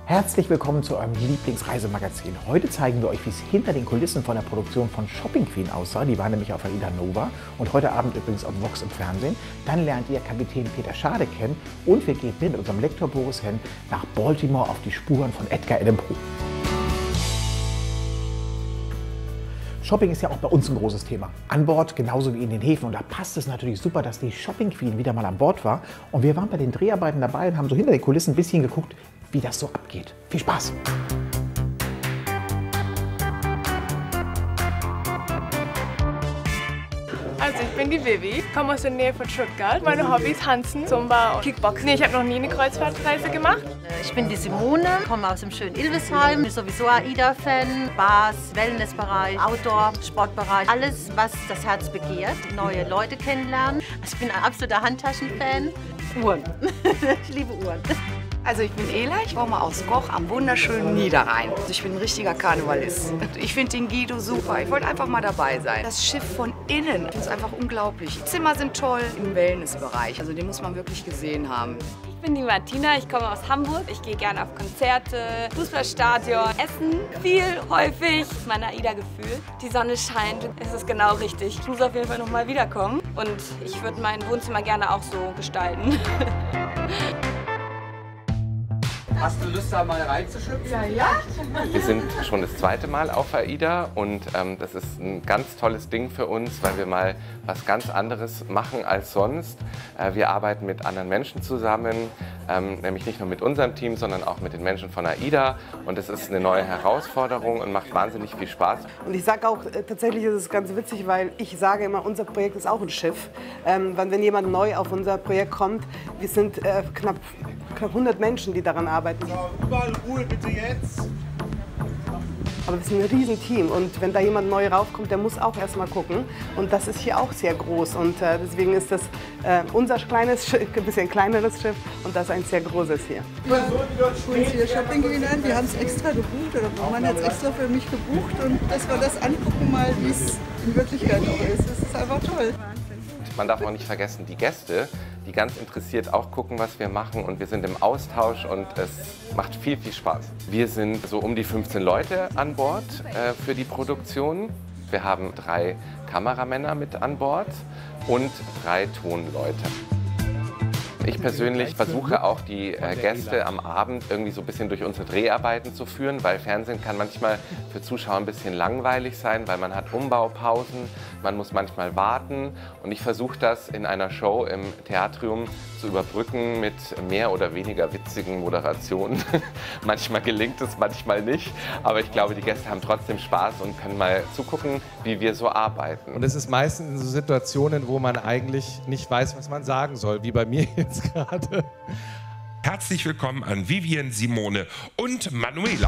Herzlich willkommen zu eurem Lieblingsreisemagazin. Heute zeigen wir euch, wie es hinter den Kulissen von der Produktion von Shopping Queen aussah. Die war nämlich auf AIDA Nova und heute Abend übrigens auf Vox im Fernsehen. Dann lernt ihr Kapitän Peter Schade kennen und wir gehen mit unserem Lektor Boris Henn nach Baltimore auf die Spuren von Edgar Allan Poe. Shopping ist ja auch bei uns ein großes Thema. An Bord, genauso wie in den Häfen. Und da passt es natürlich super, dass die Shopping Queen wieder mal an Bord war. Und wir waren bei den Dreharbeiten dabei und haben so hinter den Kulissen ein bisschen geguckt, wie das so abgeht. Viel Spaß! Also ich bin die Vivi, komme aus der Nähe von Stuttgart. Meine Hobbys Tanzen, Zumba und Kickboxen. Ich habe noch nie eine Kreuzfahrtreise gemacht. Ich bin die Simone, komme aus dem schönen Ilvesheim, bin sowieso AIDA-Fan. Bars, Wellnessbereich, Outdoor, Sportbereich, alles, was das Herz begehrt. Neue Leute kennenlernen. Ich bin ein absoluter Handtaschen-Fan. Uhren. Ich liebe Uhren. Also ich bin Ela, ich komme aus Koch am wunderschönen Niederrhein. Ich bin ein richtiger Karnevalist. Ich finde den Guido super. Ich wollte einfach mal dabei sein. Das Schiff von innen, das ist einfach unglaublich. Die Zimmer sind toll im Wellnessbereich. Also den muss man wirklich gesehen haben. Ich bin die Martina, ich komme aus Hamburg. Ich gehe gerne auf Konzerte, Fußballstadion, essen viel, häufig. Mein AIDA-Gefühl. Die Sonne scheint, es ist genau richtig. Ich muss auf jeden Fall noch mal wiederkommen und ich würde mein Wohnzimmer gerne auch so gestalten. Hast du Lust, da mal reinzuschlüpfen? Ja. Wir sind schon das zweite Mal auf AIDA und das ist ein ganz tolles Ding für uns, weil wir mal was ganz anderes machen als sonst. Wir arbeiten mit anderen Menschen zusammen, nämlich nicht nur mit unserem Team, sondern auch mit den Menschen von AIDA. Und es ist eine neue Herausforderung und macht wahnsinnig viel Spaß. Und ich sage auch, tatsächlich ist es ganz witzig, weil ich sage immer, unser Projekt ist auch ein Schiff. Wenn jemand neu auf unser Projekt kommt, wir sind knapp 100 Menschen, die daran arbeiten. So, überall Ruhe bitte jetzt. Aber wir sind ein Riesenteam und wenn da jemand neu raufkommt, der muss auch erst mal gucken. Und das ist hier auch sehr groß und deswegen ist das unser kleines Schiff, ein bisschen kleineres Schiff und das ein sehr großes hier. Und hier Shopping Queen an, wir haben es extra gebucht oder mein Mann hat es extra für mich gebucht und dass wir das angucken mal, wie es in Wirklichkeit auch ist. Das ist einfach toll. Man darf auch nicht vergessen, die Gäste, die ganz interessiert auch gucken, was wir machen und wir sind im Austausch und es macht viel, viel Spaß. Wir sind so um die 15 Leute an Bord für die Produktion. Wir haben 3 Kameramänner mit an Bord und 3 Tonleute. Ich persönlich versuche auch die Gäste am Abend irgendwie so ein bisschen durch unsere Dreharbeiten zu führen, weil Fernsehen kann manchmal für Zuschauer ein bisschen langweilig sein, weil man hat Umbaupausen, man muss manchmal warten und ich versuche das in einer Show im Theatrium zu überbrücken mit mehr oder weniger witzigen Moderationen. Manchmal gelingt es, manchmal nicht, aber ich glaube, die Gäste haben trotzdem Spaß und können mal zugucken, wie wir so arbeiten. Und es ist meistens in so Situationen, wo man eigentlich nicht weiß, was man sagen soll, wie bei mir jetzt gerade. Herzlich willkommen an Vivian, Simone und Manuela.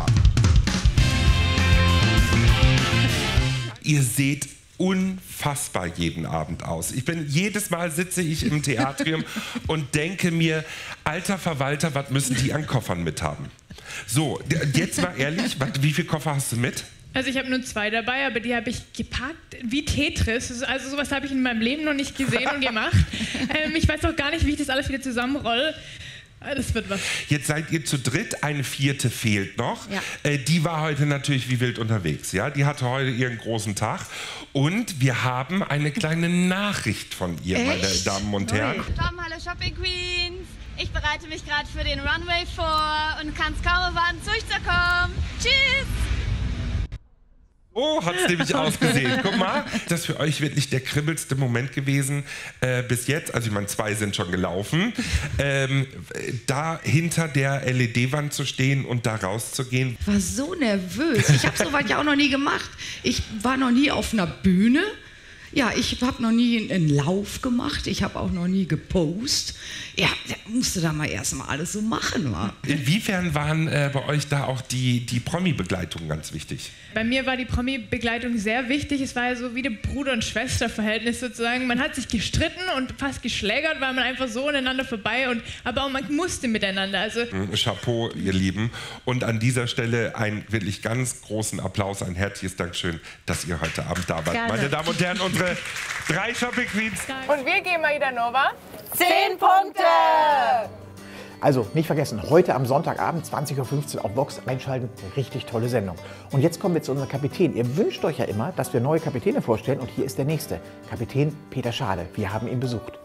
Ihr seht unfassbar jeden Abend aus. Jedes Mal sitze ich im Theatrium und denke mir, alter Verwalter, was müssen die an Koffern mithaben? So, jetzt mal ehrlich, wie viele Koffer hast du mit? Also ich habe nur 2 dabei, aber die habe ich gepackt wie Tetris. Also sowas habe ich in meinem Leben noch nicht gesehen und gemacht. Ich weiß auch gar nicht, wie ich das alles wieder zusammenrolle. Das wird was. Jetzt seid ihr zu dritt, eine 4. fehlt noch. Ja. Die war heute natürlich wie wild unterwegs. Ja? Die hatte heute ihren großen Tag. Und wir haben eine kleine Nachricht von ihr, meine Damen und Herren. Tom, hallo Shopping Queens. Ich bereite mich gerade für den Runway vor und kann es kaum erwarten, zurückzukommen. Tschüss! Oh, hat es nämlich ausgesehen. Guck mal, das ist für euch wirklich der kribbelste Moment gewesen bis jetzt. Also ich meine, 2 sind schon gelaufen. Da hinter der LED-Wand zu stehen und da rauszugehen. Ich war so nervös. Ich habe sowas ja auch noch nie gemacht. Ich war noch nie auf einer Bühne. Ja, ich habe noch nie einen Lauf gemacht. Ich habe auch noch nie gepostet. Ja, musste da mal erstmal alles so machen. Wa? Inwiefern waren bei euch da auch die Promi-Begleitung ganz wichtig? Bei mir war die Promi-Begleitung sehr wichtig. Es war ja so wie ein Bruder- und Schwesterverhältnis sozusagen. Man hat sich gestritten und fast geschlägert, weil man einfach so aneinander vorbei aber auch man musste miteinander. Also Chapeau, ihr Lieben. Und an dieser Stelle einen wirklich ganz großen Applaus, ein herzliches Dankeschön, dass ihr heute Abend da wart. Gerne. Meine Damen und Herren, unsere 3 Shopping Queens. und wir gehen mal AIDA Nova. 10 Punkte! Also nicht vergessen, heute am Sonntagabend 20:15 Uhr auf Vox einschalten. Eine richtig tolle Sendung. Und jetzt kommen wir zu unserem Kapitän. Ihr wünscht euch ja immer, dass wir neue Kapitäne vorstellen. Und hier ist der nächste, Kapitän Peter Schade. Wir haben ihn besucht.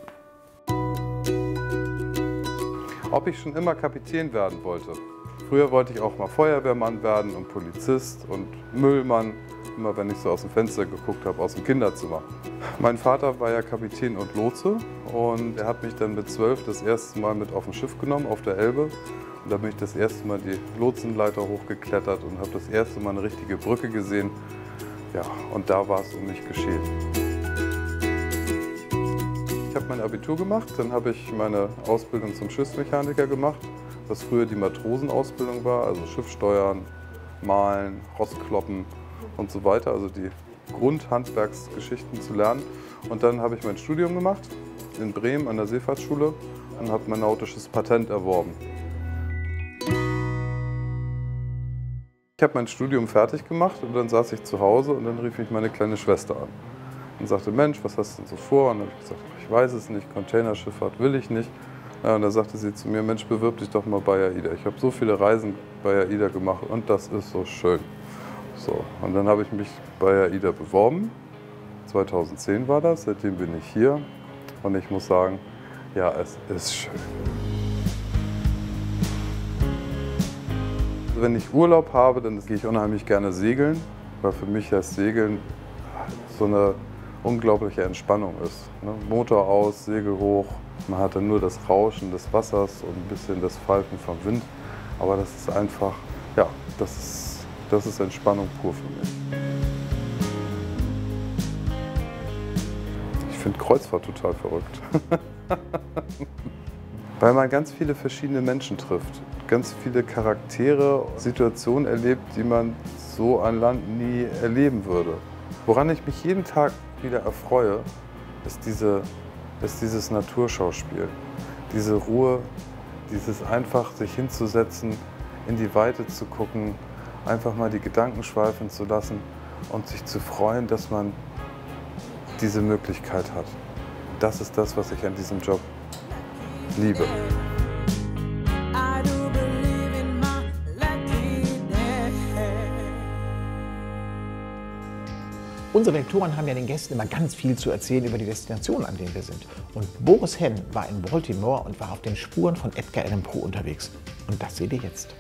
Ob ich schon immer Kapitän werden wollte? Früher wollte ich auch mal Feuerwehrmann werden und Polizist und Müllmann, immer wenn ich so aus dem Fenster geguckt habe, aus dem Kinderzimmer. Mein Vater war ja Kapitän und Lotse und er hat mich dann mit 12 das erste Mal mit auf ein Schiff genommen, auf der Elbe. Und da bin ich das erste Mal die Lotsenleiter hochgeklettert und habe das erste Mal eine richtige Brücke gesehen. Ja, und da war es um mich geschehen. Ich habe mein Abitur gemacht, dann habe ich meine Ausbildung zum Schiffsmechaniker gemacht, was früher die Matrosenausbildung war, also Schiff steuern, malen, Rostkloppen und so weiter, also die Grundhandwerksgeschichten zu lernen. Und dann habe ich mein Studium gemacht in Bremen an der Seefahrtsschule und habe mein nautisches Patent erworben. Ich habe mein Studium fertig gemacht und dann saß ich zu Hause und dann rief mich meine kleine Schwester an und sagte, Mensch, was hast du denn so vor? Und dann habe ich gesagt, ich weiß es nicht, Containerschifffahrt will ich nicht. Ja, und da sagte sie zu mir, Mensch, bewirb dich doch mal bei AIDA. Ich habe so viele Reisen bei AIDA gemacht und das ist so schön. So, und dann habe ich mich bei AIDA beworben. 2010 war das, seitdem bin ich hier. Und ich muss sagen, ja, es ist schön. Wenn ich Urlaub habe, dann gehe ich unheimlich gerne segeln, weil für mich das Segeln so eine unglaubliche Entspannung ist. Motor aus, Segel hoch, man hat dann nur das Rauschen des Wassers und ein bisschen das Pfeifen vom Wind. Aber das ist einfach, ja, das ist Entspannung pur für mich. Ich finde Kreuzfahrt total verrückt. Weil man ganz viele verschiedene Menschen trifft, ganz viele Charaktere, Situationen erlebt, die man so an Land nie erleben würde. Woran ich mich jeden Tag wieder erfreue, ist dieses Naturschauspiel. Diese Ruhe, dieses einfach sich hinzusetzen, in die Weite zu gucken, einfach mal die Gedanken schweifen zu lassen und sich zu freuen, dass man diese Möglichkeit hat. Das ist das, was ich an diesem Job liebe. Unsere Lektoren haben ja den Gästen immer ganz viel zu erzählen über die Destinationen, an denen wir sind. Und Boris Henn war in Baltimore und war auf den Spuren von Edgar Allan Poe unterwegs. Und das seht ihr jetzt.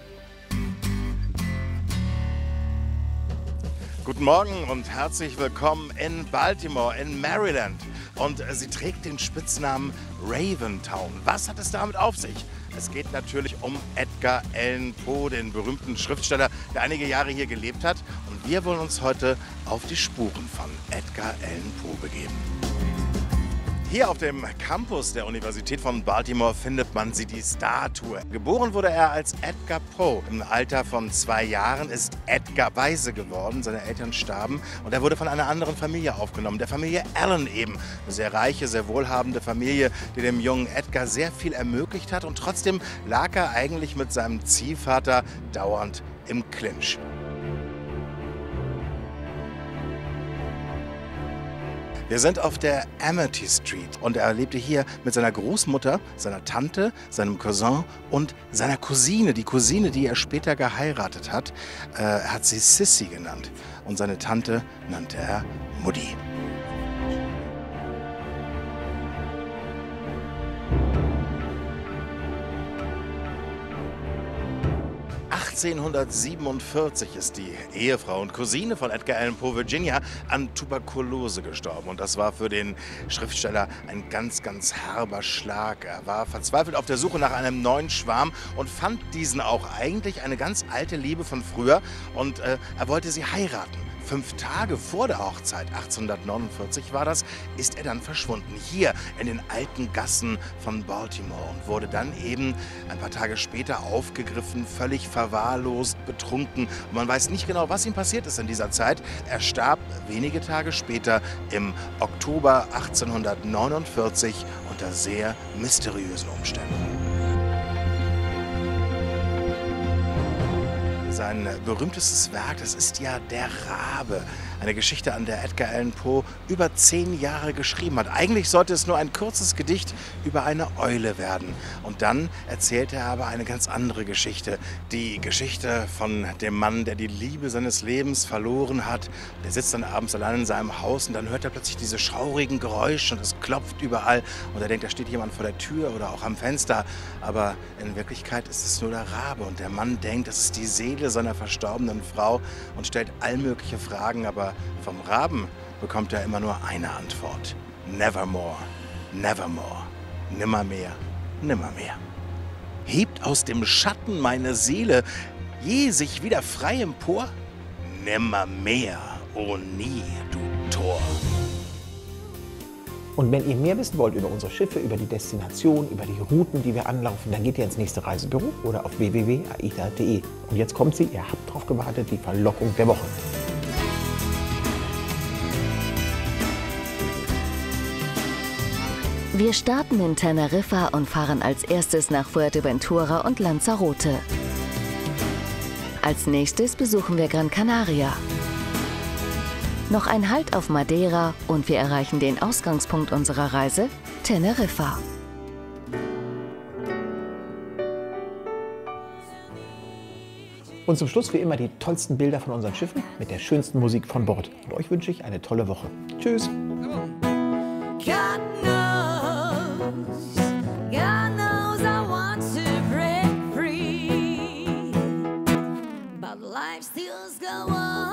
Guten Morgen und herzlich willkommen in Baltimore, in Maryland. Und sie trägt den Spitznamen Raventown. Was hat es damit auf sich? Es geht natürlich um Edgar Allan Poe, den berühmten Schriftsteller, der einige Jahre hier gelebt hat. Und wir wollen uns heute auf die Spuren von Edgar Allan Poe begeben. Hier auf dem Campus der Universität von Baltimore findet man die Statue. Geboren wurde er als Edgar Poe. Im Alter von 2 Jahren ist Edgar Waise geworden. Seine Eltern starben und er wurde von einer anderen Familie aufgenommen, der Familie Allan eben. Eine sehr reiche, sehr wohlhabende Familie, die dem jungen Edgar sehr viel ermöglicht hat. Und trotzdem lag er eigentlich mit seinem Ziehvater dauernd im Clinch. Wir sind auf der Amity Street und er lebte hier mit seiner Großmutter, seiner Tante, seinem Cousin und seiner Cousine. Die Cousine, die er später geheiratet hat, hat sie Sissy genannt und seine Tante nannte er Mutti. (1847) ist die Ehefrau und Cousine von Edgar Allan Poe, Virginia, an Tuberkulose gestorben. Und das war für den Schriftsteller ein ganz, ganz herber Schlag. Er war verzweifelt auf der Suche nach einem neuen Schwarm und fand diesen auch eigentlich, eine ganz alte Liebe von früher. Und er wollte sie heiraten. 5 Tage vor der Hochzeit, 1849 war das, ist er dann verschwunden. Hier in den alten Gassen von Baltimore und wurde dann eben ein paar Tage später aufgegriffen, völlig verwahrlost, betrunken. Und man weiß nicht genau, was ihm passiert ist in dieser Zeit. Er starb wenige Tage später im Oktober 1849 unter sehr mysteriösen Umständen. sein berühmtestes Werk, das ist ja Der Rabe. Eine Geschichte, an der Edgar Allan Poe über 10 Jahre geschrieben hat. Eigentlich sollte es nur ein kurzes Gedicht über eine Eule werden. Und dann erzählt er aber eine ganz andere Geschichte. Die Geschichte von dem Mann, der die Liebe seines Lebens verloren hat. Der sitzt dann abends allein in seinem Haus und dann hört er plötzlich diese schaurigen Geräusche und es klopft überall. Und er denkt, da steht jemand vor der Tür oder auch am Fenster. Aber in Wirklichkeit ist es nur der Rabe. Und der Mann denkt, das ist die Seele seiner verstorbenen Frau und stellt all mögliche Fragen. Aber vom Raben bekommt er immer nur eine Antwort. Nevermore, nevermore, nimmermehr, nimmermehr. Hebt aus dem Schatten meine Seele je sich wieder frei empor? Nimmermehr, o nie, du Tor. Und wenn ihr mehr wissen wollt über unsere Schiffe, über die Destination, über die Routen, die wir anlaufen, dann geht ihr ins nächste Reisebüro oder auf www.aida.de. Und jetzt kommt sie, ihr habt drauf gewartet, die Verlockung der Woche. Wir starten in Teneriffa und fahren als erstes nach Fuerteventura und Lanzarote. Als nächstes besuchen wir Gran Canaria. Noch ein Halt auf Madeira und wir erreichen den Ausgangspunkt unserer Reise, Teneriffa. Und zum Schluss wie immer die tollsten Bilder von unseren Schiffen mit der schönsten Musik von Bord. Und euch wünsche ich eine tolle Woche. Tschüss! God knows I want to break free, but life still goes on.